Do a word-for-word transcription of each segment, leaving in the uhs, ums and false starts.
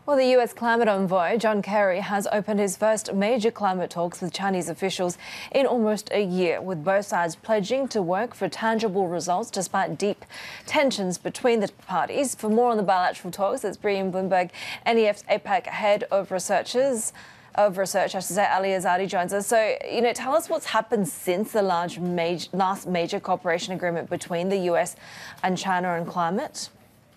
Well, the U S Climate Envoy John Kerry has opened his first major climate talks with Chinese officials in almost a year, with both sides pledging to work for tangible results despite deep tensions between the parties. For more on the bilateral talks, it's Brian Bloomberg, N E F's APAC head of researchers. Of research, I should say, Ali Izadi joins us. So, you know, tell us what's happened since the large major, last major cooperation agreement between the U S and China on climate.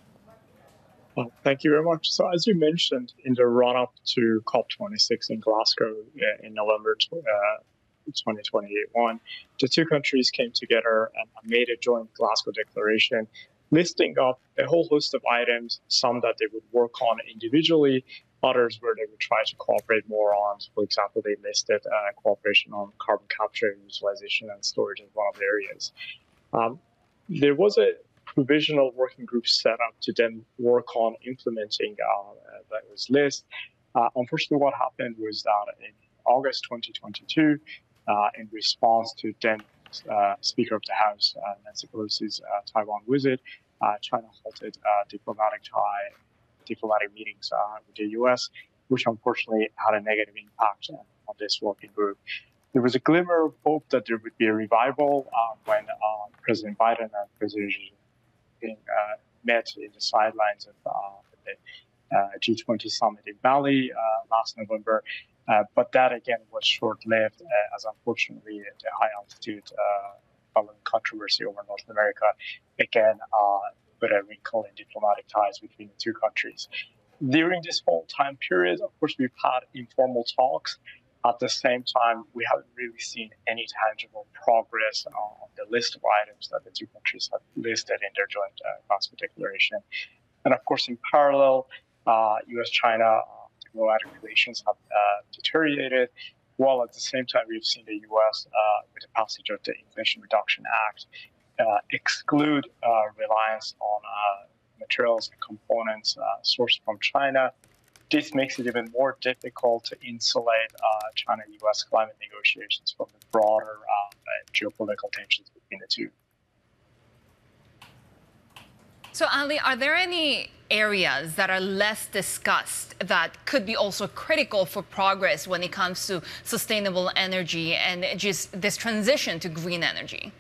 Well, thank you very much. So, as you mentioned, in the run-up to COP twenty-six in Glasgow uh, in November uh, twenty twenty-one, the two countries came together and made a joint Glasgow declaration listing up a whole host of items, some that they would work on individually, others where they would try to cooperate more on. For example, they listed uh, cooperation on carbon capture, utilization, and storage as one of the areas. Um, there was a provisional working group set up to then work on implementing uh, that list. Uh, unfortunately, what happened was that in August twenty twenty-two, uh, in response to then uh, Speaker of the House, uh, Nancy Pelosi's uh, Taiwan visit, uh, China halted uh, diplomatic tie, diplomatic meetings uh, with the U S, which unfortunately had a negative impact on, on this working group. There was a glimmer of hope that there would be a revival uh, when uh, President Biden and President Xi Jinping uh, met in the sidelines of uh, the uh, G twenty summit in Bali uh, last November. Uh, but that, again, was short-lived, uh, as unfortunately the high-altitude uh, following controversy over North America, again, uh, put a wrinkle in diplomatic ties between the two countries. During this whole time period, of course, we've had informal talks. At the same time, we haven't really seen any tangible progress on the list of items that the two countries have listed in their joint uh, Glasgow declaration. And of course, in parallel, uh, U S China uh, diplomatic relations have uh, deteriorated, while at the same time, we've seen the U S, uh, with the passage of the Inflation Reduction Act, uh, exclude uh, reliance on uh, materials and components uh, sourced from China. This makes it even more difficult to insulate uh, China-U S climate negotiations from the broader uh, geopolitical tensions between the two. So, Ali, are there any areas that are less discussed that could be also critical for progress when it comes to sustainable energy and just this transition to green energy?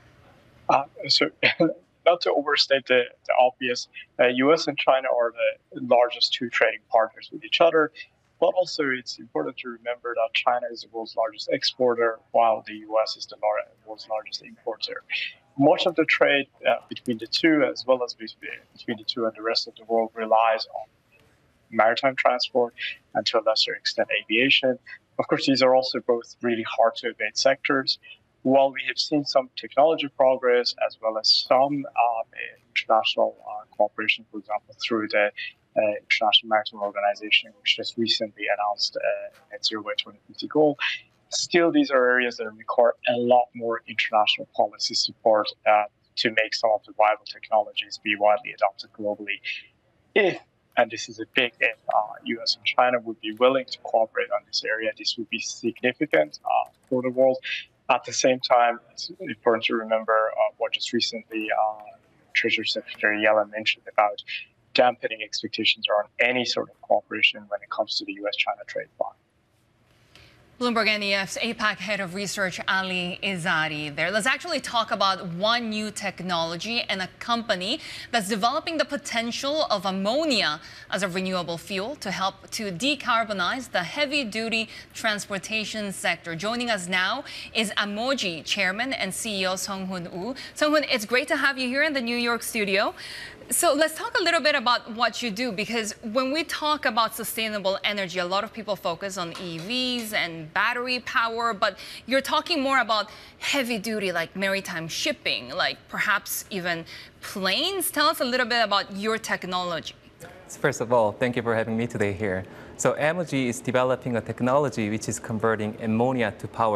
Uh, so. Not to overstate the, the obvious, uh, U S and China are the largest two trading partners with each other, but also it's important to remember that China is the world's largest exporter, while the U S is the world's largest importer. Much of the trade uh, between the two, as well as between the two and the rest of the world, relies on maritime transport and to a lesser extent aviation. Of course, these are also both really hard to abate sectors. While we have seen some technology progress as well as some um, international uh, cooperation, for example, through the uh, International Maritime Organization, which just recently announced uh, net zero by twenty fifty goal, still these are areas that require a lot more international policy support uh, to make some of the viable technologies be widely adopted globally. If, and this is a big if, uh, U S and China would be willing to cooperate on this area, this would be significant uh, for the world. At the same time, it's important to remember uh, what just recently uh, Treasury Secretary Yellen mentioned about dampening expectations around any sort of cooperation when it comes to the U S China trade bloc. Bloomberg N E F's APAC head of research, Ali Izadi there. Let's actually talk about one new technology and a company that's developing the potential of ammonia as a renewable fuel to help to decarbonize the heavy-duty transportation sector. Joining us now is Amogy Chairman and C E O Seonghoon Woo. Seonghoon, it's great to have you here in the New York studio. So let's talk a little bit about what you do, because when we talk about sustainable energy, a lot of people focus on E Vs and battery power, but you're talking more about heavy duty, like maritime shipping, like perhaps even planes. Tell us a little bit about your technology. First of all, thank you for having me today here. So Amogy is developing a technology which is converting ammonia to power.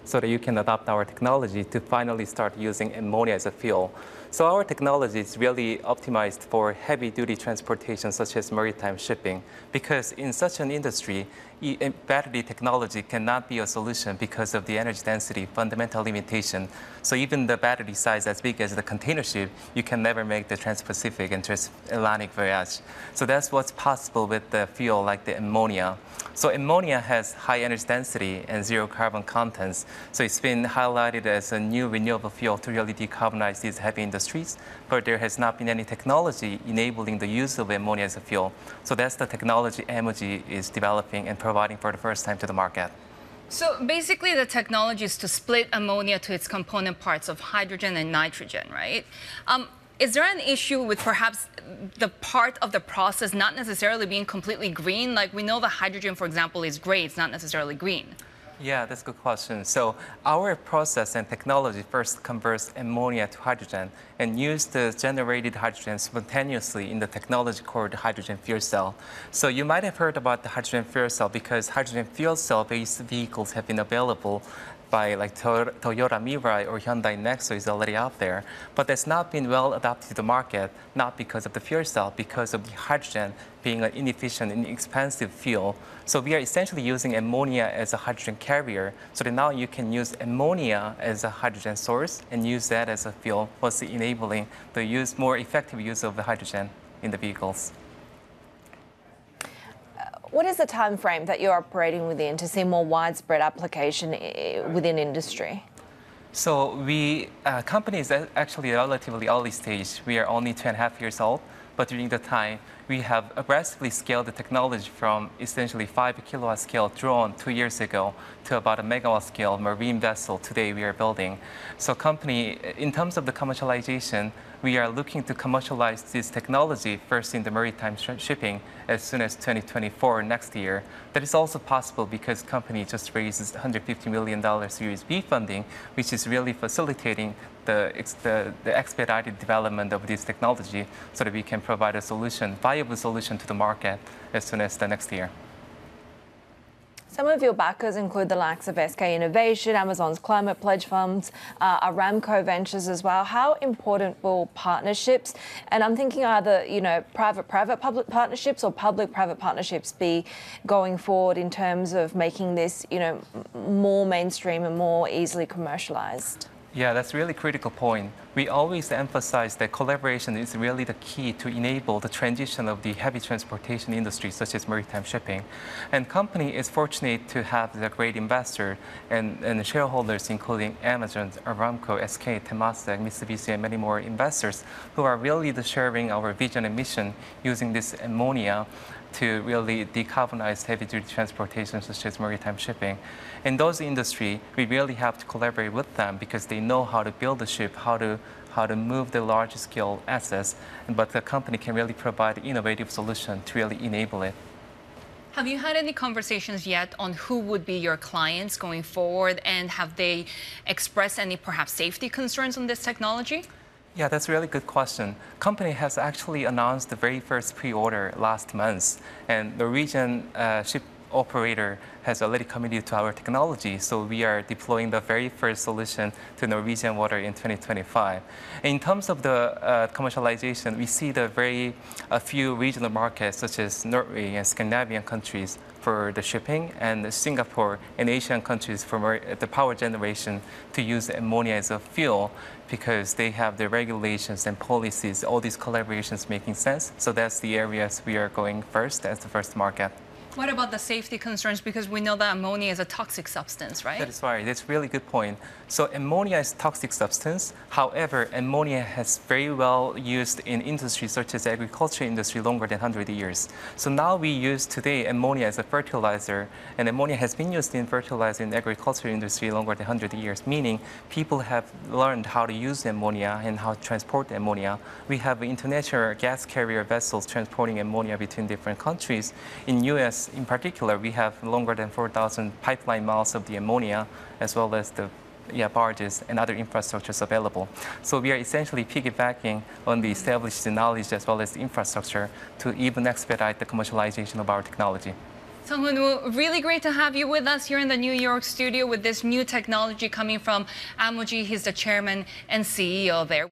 so that you can adopt our technology to finally start using ammonia as a fuel. So our technology is really optimized for heavy-duty transportation, such as maritime shipping, because in such an industry, battery technology cannot be a solution because of the energy density fundamental limitation. So even the battery size as big as the container ship, you can never make the Trans-Pacific and Trans-Atlantic voyage. So that's what's possible with the fuel like the ammonia. So ammonia has high energy density and zero carbon contents. So it's been highlighted as a new renewable fuel to really decarbonize these heavy industries, but there has not been any technology enabling the use of ammonia as a fuel. So that's the technology Amogy is developing and providing for the first time to the market. So basically the technology is to split ammonia to its component parts of hydrogen and nitrogen, right? Um, Is there an issue with perhaps the part of the process not necessarily being completely green? Like we know the hydrogen, for example, is gray, it's not necessarily green. Yeah, that's a good question. So our process and technology first converts ammonia to hydrogen and use the generated hydrogen spontaneously in the technology called hydrogen fuel cell. So you might have heard about the hydrogen fuel cell because hydrogen fuel cell-based vehicles have been available by like Toyota Mirai or Hyundai Nexo is already out there, but that's not been well adapted to the market, not because of the fuel cell, because of the hydrogen being an inefficient and expensive fuel. So we are essentially using ammonia as a hydrogen carrier, so that now you can use ammonia as a hydrogen source and use that as a fuel, thus enabling the use, more effective use of the hydrogen in the vehicles. What is the time frame that you're operating within to see more widespread application within industry? So we, uh, company is actually a relatively early stage. We are only two and a half years old, but during the time, we have aggressively scaled the technology from essentially five kilowatt scale drone two years ago to about a megawatt scale marine vessel today we are building. So company, in terms of the commercialization, we are looking to commercialize this technology first in the maritime sh shipping as soon as twenty twenty-four next year. That is also possible because company just raises one hundred fifty million dollars Series B funding, which is really facilitating the, the, the expedited development of this technology so that we can provide a solution, viable solution to the market as soon as the next year. Some of your backers include the likes of S K Innovation, Amazon's Climate Pledge Funds, uh, Aramco Ventures as well. How important will partnerships, and I'm thinking either, you know, private-private public partnerships or public-private partnerships be going forward in terms of making this, you know, more mainstream and more easily commercialized? Yeah, that's a really critical point. We always emphasize that collaboration is really the key to enable the transition of the heavy transportation industry, such as maritime shipping. And company is fortunate to have the great investor and, and shareholders, including Amazon, Aramco, S K, Temasek, Mitsubishi, and many more investors who are really the sharing our vision and mission using this ammonia to really decarbonize heavy-duty transportation, such as maritime shipping. In those industries, we really have to collaborate with them because they know how to build a ship, how to how to move the large-scale assets, but the company can really provide an innovative solution to really enable it. Have you had any conversations yet on who would be your clients going forward, and have they expressed any perhaps safety concerns on this technology? Yeah, that's a really good question. Company has actually announced the very first pre-order last month, and the Norwegian uh, ship operator has already committed to our technology, so we are deploying the very first solution to Norwegian water in twenty twenty-five. In terms of the uh, commercialization, we see the very a few regional markets such as Norway and Scandinavian countries for the shipping, and Singapore and Asian countries for the power generation to use ammonia as a fuel, because they have the regulations and policies, all these collaborations making sense. So that's the areas we are going first as the first market. What about the safety concerns? Because we know that ammonia is a toxic substance, right? That is right. That's a really good point. So ammonia is a toxic substance. However, ammonia has very well used in industries such as the agriculture industry longer than one hundred years. So now we use today ammonia as a fertilizer, and ammonia has been used in fertilizer in the agriculture industry longer than one hundred years, meaning people have learned how to use ammonia and how to transport ammonia. We have international gas carrier vessels transporting ammonia between different countries. In U S in particular, we have longer than four thousand pipeline miles of the ammonia, as well as the yeah, barges and other infrastructures available. So we are essentially piggybacking on the established knowledge as well as the infrastructure to even expedite the commercialization of our technology. Seonghoon Woo, really great to have you with us here in the New York studio with this new technology coming from Amogy. He's the chairman and C E O there.